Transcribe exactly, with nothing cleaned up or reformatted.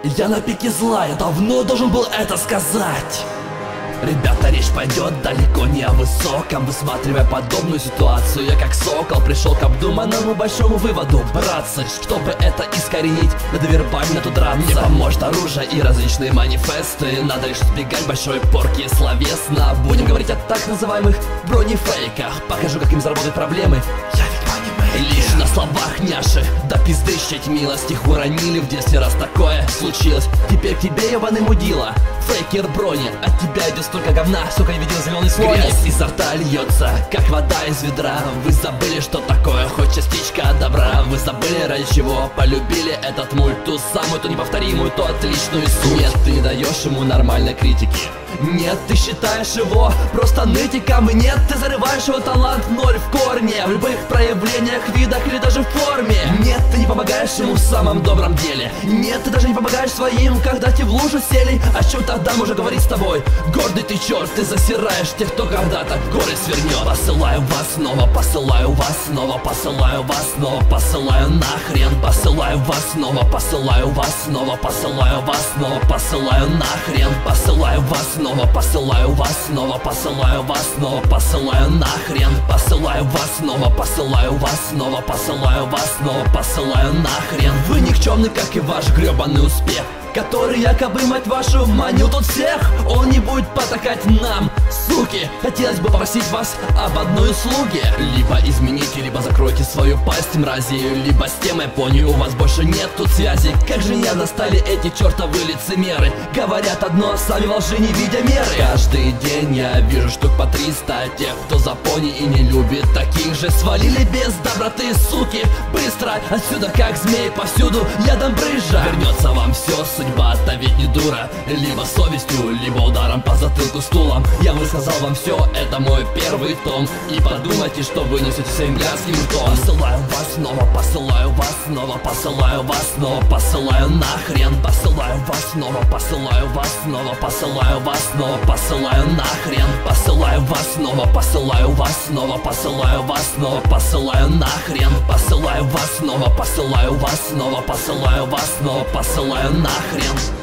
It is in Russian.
Я на пике зла, я давно должен был это сказать. Ребята, речь пойдет далеко не о высоком. Высматривая подобную ситуацию, я как сокол пришел к обдуманному большому выводу. Братцы, чтобы это искоренить, надо вербально тут драться. Не поможет оружие и различные манифесты. Надо лишь избегать большой порки словесно. Будем говорить о так называемых бронефейках. Покажу, как им заработать проблемы. Я ведь манимейкер. Лишь на словах няши, да пизды щать милость. Их уронили в детстве, раз такое случилось. Теперь к тебе, ебаный мудила, фейкер брони, от тебя идет столько говна, сука, я видел зеленый слоник. Грязь изо рта льется, как вода из ведра. Вы забыли, что такое хоть частичка добра. Вы забыли, ради чего полюбили этот мульт. Ту самую, ту неповторимую, ту отличную суть. Нет, ты не даешь ему нормальной критики. Нет, ты считаешь его просто нытиком. И нет, ты зарываешь его талант ноль в корне. В любых проявлениях, видах или даже в форме. Нет, ты не помогаешь ему в самом добром деле. Нет, ты даже не помогаешь своим, когда те в лужу сели. О чем тогда можно говорить с тобой? Гордый ты черт, ты засираешь тех, кто когда-то горы свернет. Посылаю вас снова, посылаю вас снова, посылаю вас снова, посылаю нахрен. Посылаю вас снова, посылаю вас снова, посылаю вас снова, посылаю нахрен. Посылаю вас снова, посылаю вас снова, посылаю вас снова, посылаю нахрен. Посылаю вас снова, посылаю вас снова, посылаю вас снова, посылаю нахрен. Вы никчемны, как и ваш гребаный успех, который якобы, мать вашу, манил тут всех. Он не будет потакать нам, суки. Хотелось бы попросить вас об одной услуге. Либо измените, либо закройте свою пасть, мрази. Либо с темой понял, у вас больше нет тут связи. Как же меня достали эти чертовы лицемеры. Говорят одно, а сами во лжи не видя меры. Каждый день я вижу штук по триста тех, кто за пони и не любит таких же. Свалили без доброты, суки. Быстро отсюда, как змей, повсюду ядом брызжа. Вернется вам все, судьба-то ведь не дура. Либо совестью, либо ударом по затылку стулом. Я высказал вам все, это мой первый том. И подумайте, что вы несете своим гадским ртом. Посылаю вас снова, посылаю вас снова, посылаю вас снова, посылаю нахрен. Посылаю вас снова, посылаю вас снова, посылаю вас снова, посылаю нахрен. Посылаю вас снова, посылаю вас снова, посылаю вас снова, посылаю нахрен. Посылаю вас снова, посылаю вас снова, посылаю вас снова, посылаю нахрен.